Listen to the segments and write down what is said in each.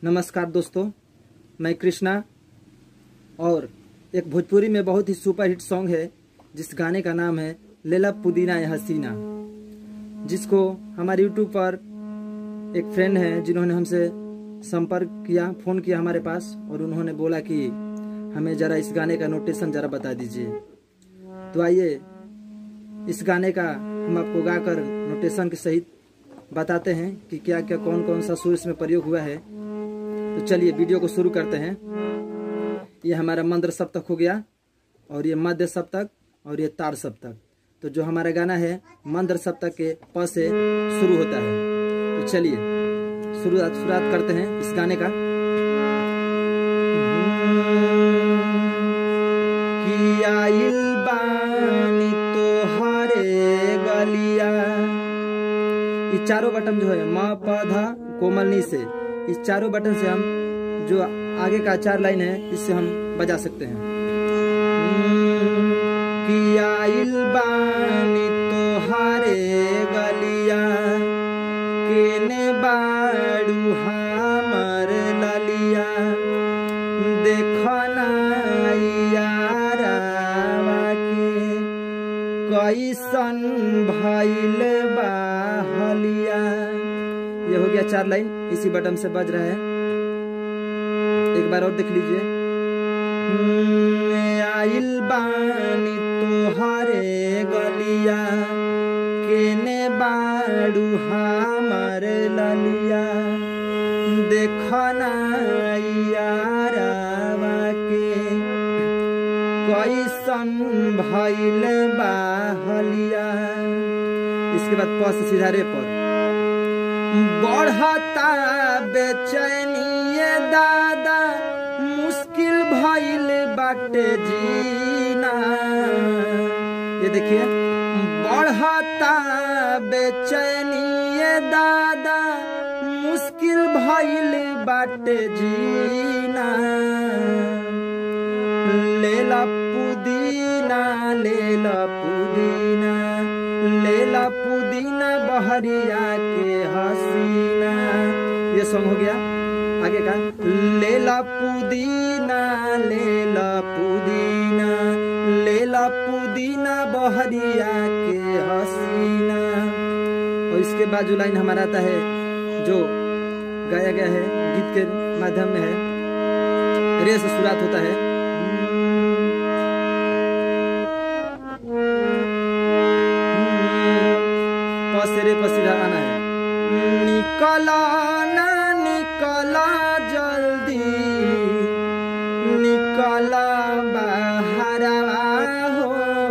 नमस्कार दोस्तों, मैं कृष्णा और एक भोजपुरी में बहुत ही सुपर हिट सॉन्ग है जिस गाने का नाम है लेला पुदीना या हसीना, जिसको हमारे यूट्यूब पर एक फ्रेंड है जिन्होंने हमसे संपर्क किया, फ़ोन किया हमारे पास और उन्होंने बोला कि हमें ज़रा इस गाने का नोटेशन ज़रा बता दीजिए। तो आइए इस गाने का हम आपको गाकर नोटेशन के सहित बताते हैं कि क्या क्या कौन कौन सा सुर इसमें प्रयोग हुआ है। तो चलिए वीडियो को शुरू करते हैं। ये हमारा मंद्र सप्तक हो गया और ये मध्य सप्तक और ये तार सप्तक। तो जो हमारा गाना है मंद्र सप्तक के प से शुरू होता है। तो चलिए शुरुआत करते हैं इस गाने का। इस चारों बटन जो है म प ध कोमल नी से, इस चारों बटन से हम जो आगे का 4 लाइन है इससे हम बजा सकते हैं। किया इल्बानी तोहारे गलिया केने बाड़ू हमर ललिया देखना यारावा के कैसन भइल बा हलिया। ये हो गया 4 लाइन, इसी बटन से बज रहा है। एक बार और देख लीजिए। आइल बानी तोहारे गलिया केने बाड़ू हमर ललिया देखना यारावा के कैसन भइल बा हलिया। इसके बाद प से सीधा रे पर बढ़ता बेचैनिए दादा मुश्किल भइल बाटे जीना। ये देखिए, बढ़ता बेचैनिए दादा मुश्किल भइल बाटे जीना। लेला पुदीना लेला पुदीना लेला पुदीना बहरिया के हसीना। ये सॉन्ग हो गया। आगे का लेला पुदीना लेला पुदीना लेला पुदीना बहरिया के हसीना। और इसके बाद जो लाइन हमारा आता है जो गाया गया है गीत के माध्यम में है, रे से शुरुआत होता है। रे पर सीधा आना है। निकला ना निकला जल्दी निकला बाहरवा हो।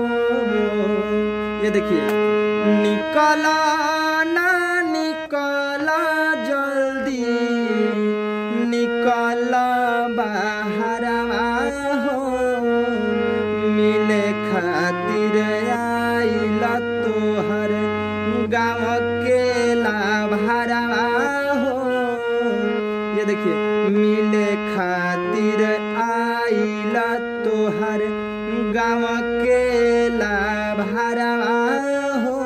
ये देखिए, निकला ना निकला जल्दी निकला बाहरवा हो। मिले खातिर आइला तोहर गाँव के लाभरवा हो। ये देखिए, मिले खातिर आइला तोहर गाँव के लाभरवा हो।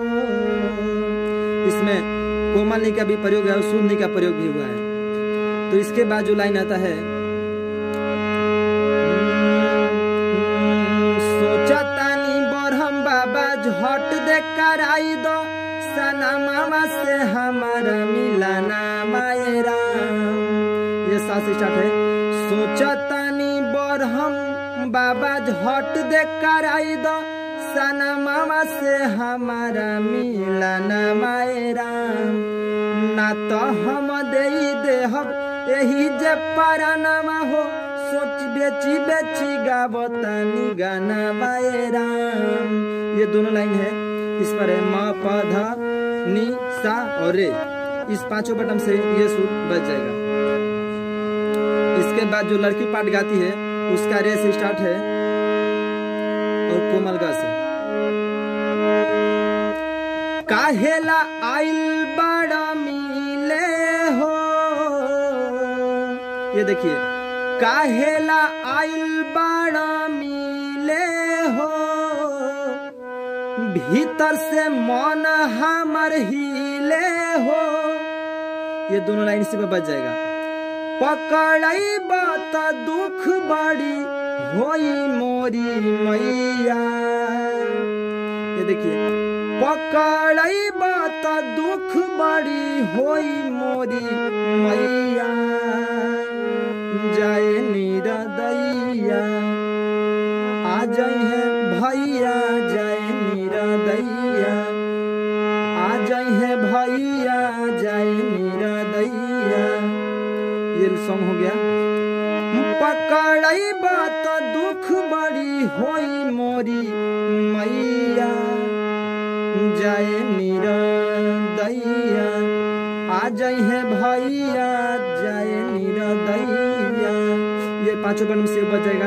इसमें कोमल नी का भी प्रयोग है और शुद्ध नी का प्रयोग भी हुआ है। तो इसके बाद जो लाइन आता है, सोचतानी बरहम बाबा झट दे कराई दो सना मामा से हमारा मिलाना मायरा। ये साथ स्टार्ट है। सोचतानी बरहम बाबा झट दे कराई दो सना मामा से हमारा मिलाना मायरा। ना तो हम दे हम यही जे पारानामा हो। सोच बेची बेची गावतानी गाना मायरा। ये दोनों लाइन है। इस पर है म प ध नी सा और रे। इस 5 बटन से ये सुर बज जाएगा। इसके बाद जो लड़की पार्ट गाती है उसका रे से स्टार्ट है और कोमल गा से। काहेला आइल बड़ा मिले हो। ये देखिए, काहेला आइल बड़ा मिले हो। भीतर से मन हमर हिले हो। ये दोनों लाइन इसी पे बच जाएगा। पकड़ई बात दुख बड़ी होई मोरी मैया। ये देखिए, पकड़ई बात दुख बड़ी होई मोरी मैया। जाए निरदैया आ जाए है भैया, जाए निरदैया आ जाए है भैया, जाए निरदैया। ये सॉन्ग हो गया। पकड़ई बात दुख बड़ी होई मोरी मैया। जाए निरदैया आ जाए है भैया, जाए निरदैया। ये पांचों बन से बच जाएगा।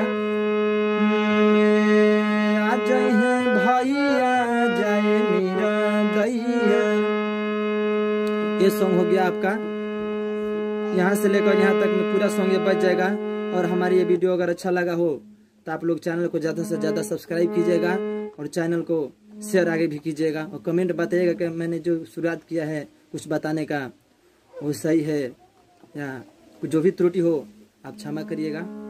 आ जाए है भैया, जाए निरदैया। ये सॉन्ग हो गया आपका। यहाँ से लेकर यहाँ तक में पूरा सॉन्ग ये बच जाएगा। और हमारी ये वीडियो अगर अच्छा लगा हो तो आप लोग चैनल को ज़्यादा से ज़्यादा सब्सक्राइब कीजिएगा और चैनल को शेयर आगे भी कीजिएगा। और कमेंट बताइएगा कि मैंने जो शुरुआत किया है कुछ बताने का वो सही है या जो भी त्रुटि हो आप क्षमा करिएगा।